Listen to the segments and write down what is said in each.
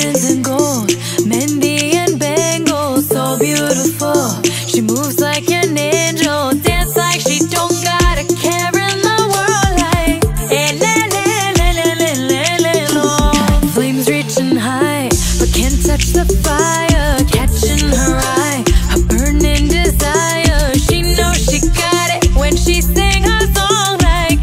diamonds and gold, Mendi and bangles, so beautiful. She moves like an angel, dance like she don't got a care in the world. Like flames reaching high, but can't touch the fire, catching her eye, a burning desire. She knows she got it when she sing her song like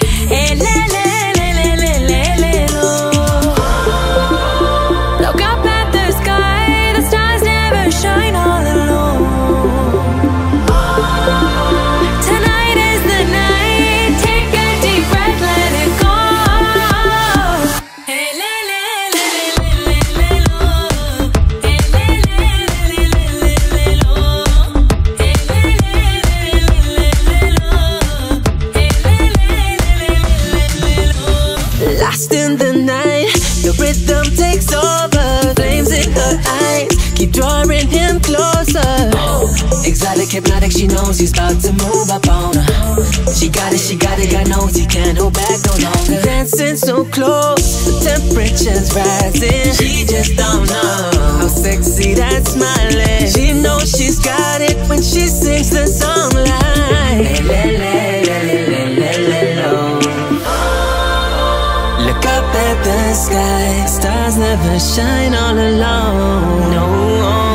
look up at the sky, the stars never shine all alone. Tonight is the night, take a deep breath, let it go. Lost in the night, the rhythm takes over. Flames in her eyes, keep drawing him closer. Exotic, hypnotic, she knows he's about to move up on her. She got it, God knows he can't hold back no longer. Dancing so close, the temperature's rising. She just don't know how sexy that smile is. She knows she's got it when she sings the song like look up at the sky, stars never shine all alone. No.